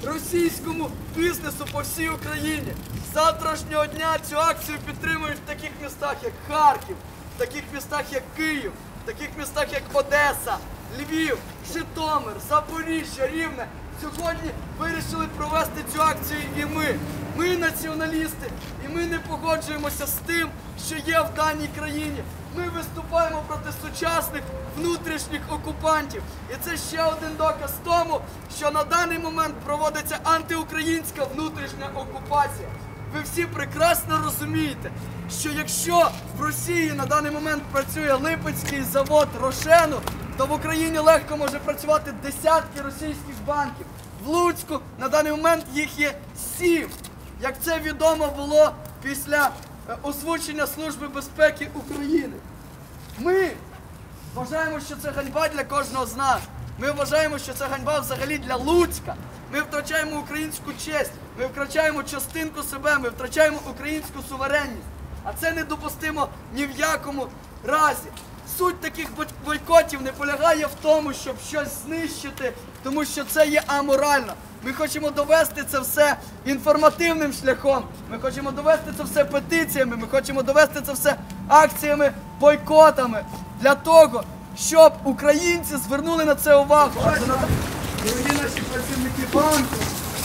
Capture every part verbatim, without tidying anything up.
російському бізнесу по всій Україні. З завтрашнього дня цю акцію підтримують в таких містах, як Харків, в таких містах, як Київ, в таких містах, як Одеса, Львів, Житомир, Запоріжжя, Рівне. Сьогодні вирішили провести цю акцію і ми. Ми націоналісти, і ми не погоджуємося з тим, що є в даній країні. Ми виступаємо проти сучасних внутрішніх окупантів. І це ще один доказ тому, що на даний момент проводиться антиукраїнська внутрішня окупація. Ви всі прекрасно розумієте, що якщо в Росії на даний момент працює Липецький завод Рошену, то в Україні легко може працювати десятки російських банків. В Луцьку на даний момент їх є сім. Як це відомо було після озвучення Служби безпеки України. Ми вважаємо, що це ганьба для кожного з нас. Ми вважаємо, що це ганьба взагалі для Луцька. Ми втрачаємо українську честь, ми втрачаємо частинку себе, ми втрачаємо українську суверенність. А це недопустимо ні в якому разі. Суть таких бойкотів не полягає в тому, щоб щось знищити, тому що це є аморально. Ми хочемо довести це все інформативним шляхом, ми хочемо довести це все петиціями, ми хочемо довести це все акціями, бойкотами, для того, щоб українці звернули на це увагу. Дорогі наші працівники банку,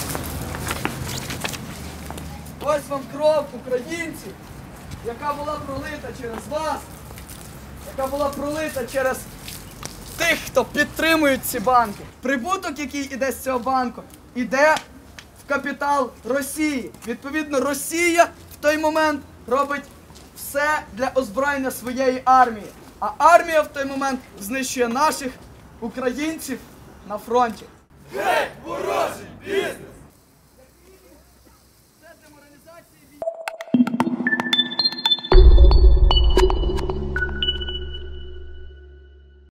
ось вам кров українців, яка була пролита через вас, яка була пролита через тих, хто підтримує ці банки. Прибуток, який йде з цього банку, йде в капітал Росії. Відповідно, Росія в той момент робить все для озброєння своєї армії. А армія в той момент знищує наших українців на фронті. Геть, ворожий бізнес!